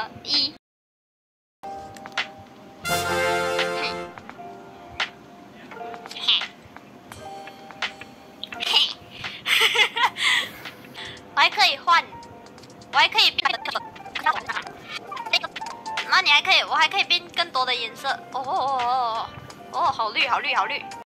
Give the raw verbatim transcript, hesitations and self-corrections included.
二一。我还可以换，我还可以变，那你还可以，我还可以变更多的颜色。哦哦哦哦哦，好绿，好绿，好绿。